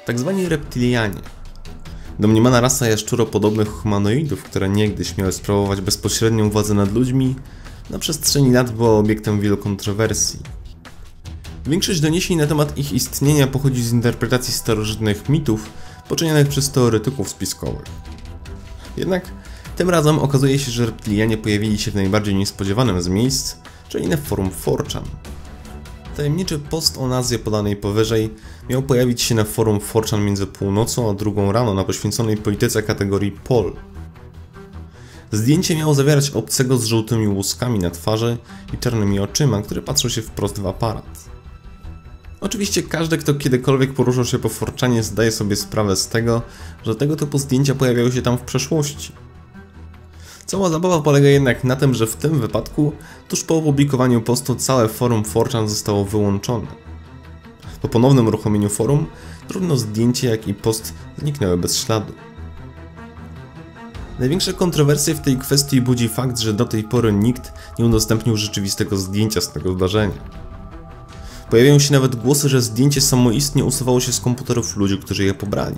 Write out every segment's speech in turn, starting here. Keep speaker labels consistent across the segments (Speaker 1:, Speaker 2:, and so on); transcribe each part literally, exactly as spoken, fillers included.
Speaker 1: Tak zwani reptilianie. Domniemana rasa jaszczuropodobnych humanoidów, które niegdyś miały sprawować bezpośrednią władzę nad ludźmi, na przestrzeni lat była obiektem wielu kontrowersji. Większość doniesień na temat ich istnienia pochodzi z interpretacji starożytnych mitów poczynionych przez teoretyków spiskowych. Jednak tym razem okazuje się, że reptilianie pojawili się w najbardziej niespodziewanym z miejsc, czyli na forum four chan. Tajemniczy post o nazwie podanej powyżej miał pojawić się na forum four chan między północą a drugą rano na poświęconej polityce kategorii Pol. Zdjęcie miało zawierać obcego z żółtymi łuskami na twarzy i czarnymi oczyma, który patrzył się wprost w aparat. Oczywiście każdy, kto kiedykolwiek poruszał się po four chanie, zdaje sobie sprawę z tego, że tego typu zdjęcia pojawiały się tam w przeszłości. Cała zabawa polega jednak na tym, że w tym wypadku, tuż po opublikowaniu postu, całe forum four chan zostało wyłączone. Po ponownym uruchomieniu forum, zarówno zdjęcie, jak i post zniknęły bez śladu. Największe kontrowersje w tej kwestii budzi fakt, że do tej pory nikt nie udostępnił rzeczywistego zdjęcia z tego zdarzenia. Pojawiają się nawet głosy, że zdjęcie samoistnie usuwało się z komputerów ludzi, którzy je pobrali.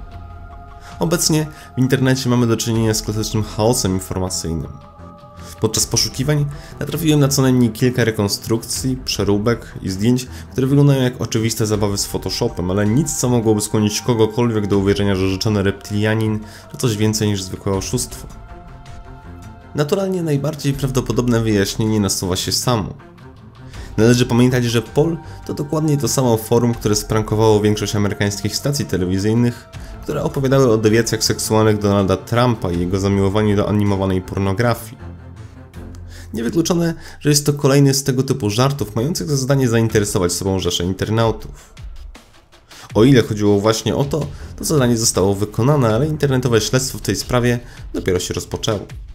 Speaker 1: Obecnie w internecie mamy do czynienia z klasycznym chaosem informacyjnym. Podczas poszukiwań natrafiłem na co najmniej kilka rekonstrukcji, przeróbek i zdjęć, które wyglądają jak oczywiste zabawy z Photoshopem, ale nic, co mogłoby skłonić kogokolwiek do uwierzenia, że rzeczony reptilianin to coś więcej niż zwykłe oszustwo. Naturalnie najbardziej prawdopodobne wyjaśnienie nasuwa się samo. Należy pamiętać, że Pol to dokładnie to samo forum, które sprankowało większość amerykańskich stacji telewizyjnych, które opowiadały o dewiacjach seksualnych Donalda Trumpa i jego zamiłowaniu do animowanej pornografii. Niewykluczone, że jest to kolejny z tego typu żartów mających za zadanie zainteresować sobą rzeszę internautów. O ile chodziło właśnie o to, to zadanie zostało wykonane, ale internetowe śledztwo w tej sprawie dopiero się rozpoczęło.